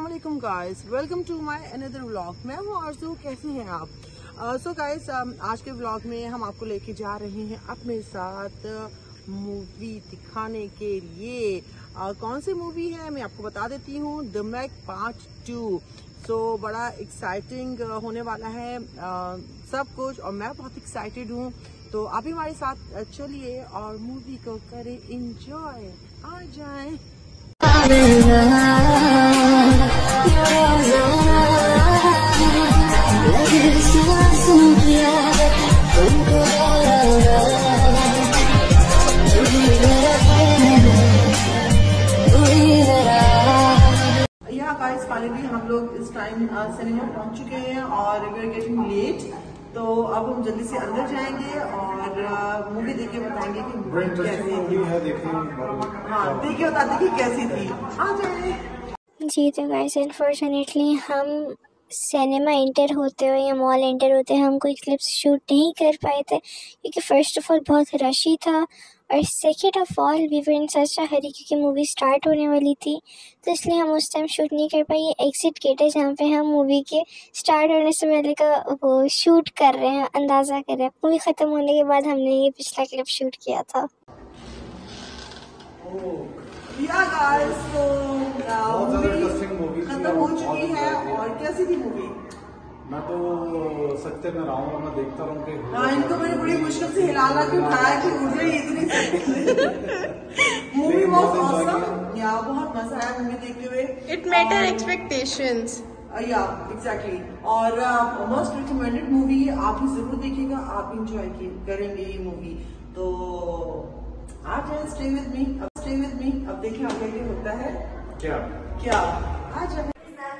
अस्सलामुअलैकुम guys, welcome to my another vlog. मैं हूँ आरज़ू, कैसे हैं आप? सो गाइस, आज के व्लॉग में हम आपको लेके जा रहे हैं अपने साथ मूवी दिखाने के लिए। कौन सी मूवी है मैं आपको बता देती हूँ, द मैग पार्ट 2। सो बड़ा एक्साइटिंग होने वाला है सब कुछ, और मैं बहुत एक्साइटेड हूँ। तो आप भी हमारे साथ चलिए और मूवी को करें एंजॉय। आ जाएं। या गाइस, फाइनली हम लोग इस टाइम सिनेमा पहुंच चुके हैं और वी आर गेटिंग लेट। तो अब हम जल्दी से अंदर जाएंगे और मूवी देख के बताएंगे कि कैसी थी। हाँ, देख के बताते कि कैसी थी। आ जाए जी। तो गाइस, अनफॉर्चुनेटली हम सिनेमा एंटर होते हुए या मॉल एंटर होते हम कोई क्लिप्स शूट नहीं कर पाए थे, क्योंकि फर्स्ट ऑफ ऑल बहुत रशी था, और second of all we were in such a hurry, क्योंकि मूवी स्टार्ट होने वाली थी। तो इसलिए हम उस टाइम शूट नहीं कर पाए। ये एग्जिट गेट है जहाँ पे हम मूवी के स्टार्ट होने से पहले का वो शूट कर रहे हैं, अंदाज़ा कर रहे हैं। मूवी ख़त्म होने के बाद हमने ये पिछला क्लिप शूट किया था। या गाइस, तो मूवी खत्म हो चुकी है। और कैसी थी मूवी? मैं तो सच्चे में रहा हूँ और मैं देखता रहूँ कि हाँ, इनको मैंने बड़ी मुश्किल से हिला के उठाया कि उठ रही इतनी। मूवी बहुत ऑसम, या बहुत मजा आया मूवी देखते हुए। It met our expectations. Yeah exactly. और मोस्ट रिकमेंडेड मूवी, आप भी जरूर देखिएगा, आप इंजॉय करेंगे ये मूवी। तो आ जाए, स्टे विद मी। अब देखें आगे क्या होता है। क्या आ जाए।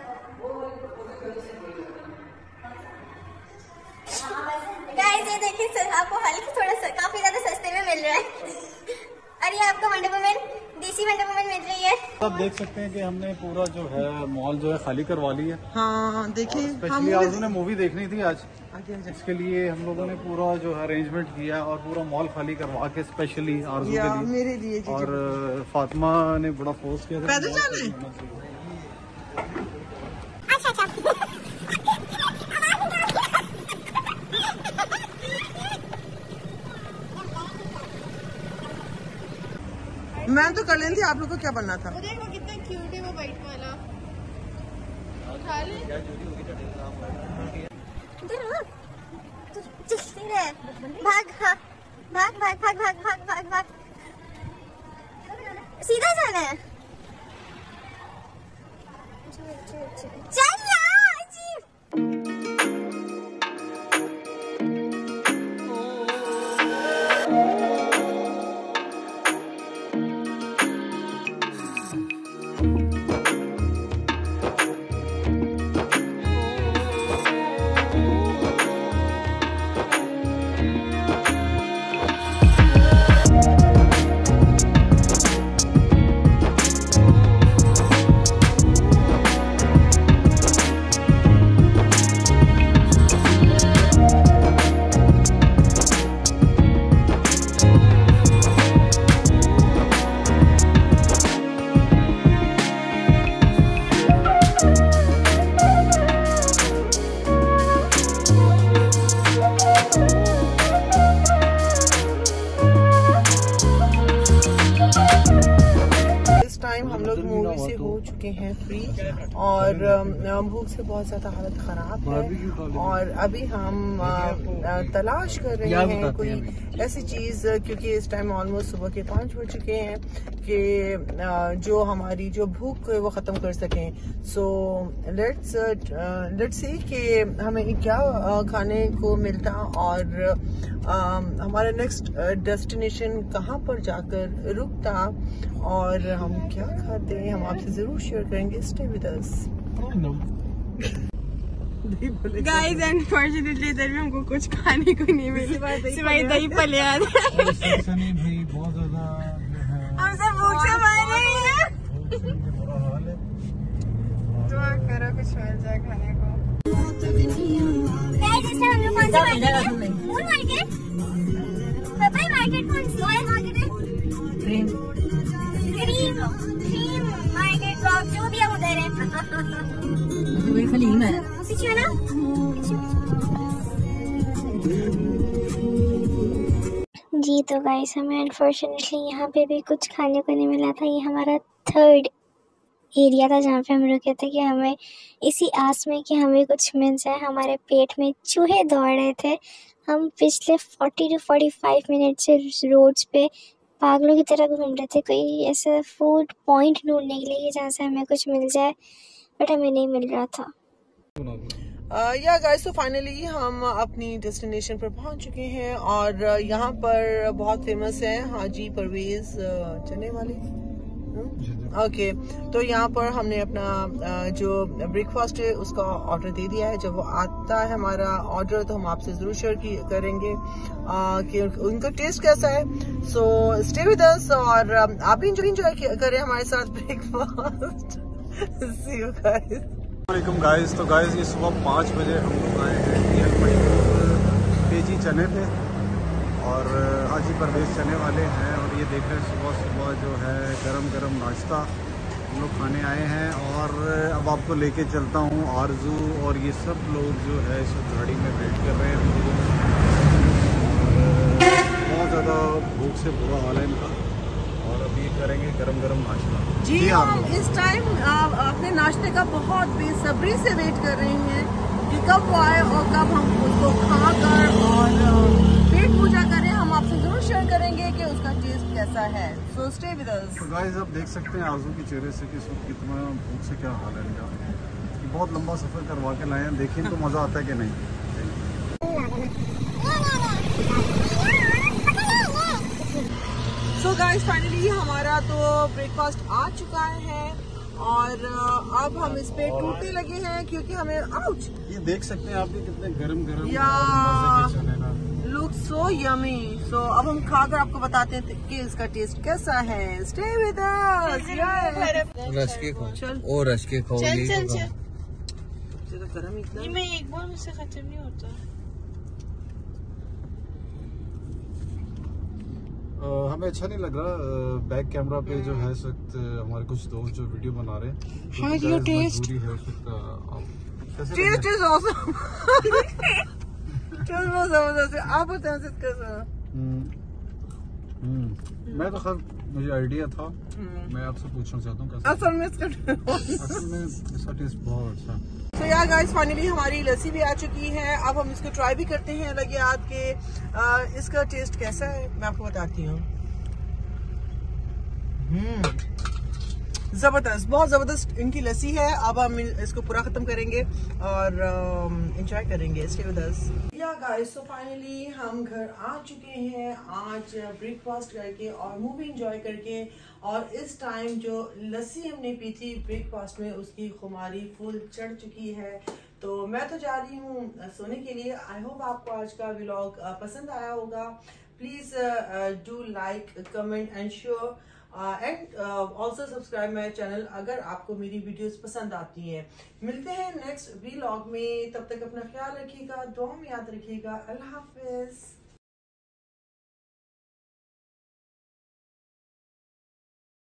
गाइस, ये देखिए, आपको हल्की थोड़ा काफी ज्यादा सस्ते में मिल रहा है। और ये आपको Wonder Woman, DC Wonder Woman मिल रही है। आप देख सकते हैं कि हमने पूरा जो है मॉल जो है खाली करवा ली है। हाँ, देखिए, स्पेशली आरज़ू ने मूवी देखनी थी आज, इसके लिए हम लोगों ने पूरा जो है अरेंजमेंट किया और पूरा मॉल खाली करवा के स्पेशली आरज़ू के लिए, मेरे लिए। और फातिमा ने बड़ा फोर्स किया था। पैदल जाना है। मैं तो कर लेनी थी, आप लोग को क्या बनना था? वो देखो कितना क्यूट है वो वाइट वाला। उठा ले। भाग, हाँ, भाग। सीधा जाना है। चल यार जी। हम लोग मूवी से हो चुके हैं फ्री, और भूख से बहुत ज्यादा हालत खराब है। और अभी हम तलाश कर रहे हैं कोई ऐसी चीज, क्योंकि इस टाइम ऑलमोस्ट सुबह के 5 बज चुके हैं, कि जो हमारी जो भूख है वो खत्म कर सकें। सो लेट्स सी कि हमें क्या खाने को मिलता, और हमारा नेक्स्ट डेस्टिनेशन कहाँ पर जाकर रुकता, और हम क्या खाते हैं हम आपसे जरूर शेयर करेंगे। Stay with us. Guys, unfortunately इधर भी हमको कुछ खाने को नहीं मिला सिवाय दही पलियाद। बहुत ज्यादा हम सब भूख से मर रहे हैं। दुआ करो कुछ मिल जाए खाने को। हम लोग कौन सा मार्केट? पपाई मार्केट कौन सी मार्केट है? ग्रीन मार्केट, जो भी हम उधर है। खलीम है। जी तो गाइस हमें अनफॉर्चुनेटली यहाँ पे भी कुछ खाने को नहीं मिला था। ये हमारा थर्ड एरिया था जहाँ पे हम रुके थे कि हमें इसी आस में कि हमें कुछ मिल जाए। हमारे पेट में चूहे दौड़ रहे थे। हम पिछले 40 to 45 मिनट से रोड्स पे पागलों की तरह घूम रहे थे कोई ऐसा फूड पॉइंट ढूंढने के लिए जहाँ से हमें कुछ मिल जाए, बट हमें नहीं मिल रहा था। या गाइस तो फाइनली हम अपनी डेस्टिनेशन पर पहुंच चुके हैं और यहाँ पर बहुत फेमस है हाजी परवेज चने वाले। ओके तो यहाँ पर हमने अपना जो ब्रेकफास्ट है उसका ऑर्डर दे दिया है। जब वो आता है हमारा ऑर्डर तो हम आपसे जरूर शेयर करेंगे कि उनका टेस्ट कैसा है। सो स्टे विद अस और आप भी इंजॉय करें हमारे साथ ब्रेकफास्ट। See you guys. वालेकुम गाइस। तो गाइस ये सुबह 5 बजे हम लोग आए हैं पेजी चने पे और हाजी परवेज चने वाले हैं और ये देख रहे हैं सुबह सुबह जो है गरम गरम नाश्ता हम लोग खाने आए हैं। और अब आपको लेके चलता हूँ आरजू और ये सब लोग जो है इस गाड़ी में वेट कर रहे हैं। बहुत ज़्यादा भूख से बुरा हाल है इनका और अभी करेंगे गरम गरम नाश्ता। जी हम इस टाइम अपने नाश्ते का बहुत बेसब्री से वेट कर रहे हैं कि कब वो आए और कब हम उसको खाकर और पेट पूजा करें। हम आपसे जरूर शेयर करेंगे कि उसका टेस्ट कैसा है। So stay with us. तो गाइस आप देख सकते हैं आरजू के चेहरे से कि इस वक्त कितना भूख से क्या हाल है इनका। बहुत लंबा सफ़र करवा के लाए हैं, देखिए तो मज़ा आता है कि नहीं। सो गाइस फाइनली हमारा तो ब्रेकफास्ट आ चुका है और अब हम इस पे टूटने लगे हैं क्योंकि हमें आउच ये देख सकते हैं आप भी कितने गरम गरम लुक सो यमी। सो अब हम खाकर आपको बताते हैं कि इसका टेस्ट कैसा है। Stay with us. रश के खाओ। चल ओ रश के खाओ। चल यही चल तो चल। गरम इतना ये मैं एक बार मुझसे खत्म नहीं होता। हमें अच्छा नहीं लग रहा बैक कैमरा पे जो है इस वक्त हमारे कुछ दोस्त जो वीडियो बना रहे हैं। How is your taste? है उस वक्त कैसे लग टेस्ट रहा इज ऑसम। टेस्ट बहुत जबरदस्त है। आप बताएं कैसा। मैं तो खैर मुझे आइडिया था, मैं आपसे पूछना चाहता हूँ कैसा। असल में इसका असल में इसका टेस्ट बहुत अच्छा है। तो यार गाइस फाइनली हमारी लस्सी भी आ चुकी है। अब हम इसको ट्राई भी करते हैं लगे याद के इसका टेस्ट कैसा है मैं आपको बताती हूँ। जबरदस्त, बहुत जबरदस्त इनकी लस्सी है। अब हम इसको पूरा खत्म करेंगे और एंजॉय करेंगे। Stay with us. Yeah guys तो फाइनली हम घर आ चुके हैं आज ब्रेकफास्ट करके और मूवी एंजॉय करके। और इस टाइम जो लस्सी हमने पी थी ब्रेकफास्ट में उसकी खुमारी फुल चढ़ चुकी है। तो मैं तो जा रही हूँ सोने के लिए। आई होप आपको आज का व्लॉग पसंद आया होगा। Please do like comment and share and also subscribe my channel अगर आपको मेरी वीडियोस पसंद आती हैं। मिलते हैं नेक्स्ट व्लॉग में, तब तक अपना ख्याल रखिएगा, दुआ में याद रखिएगा। अल्लाह हाफिज।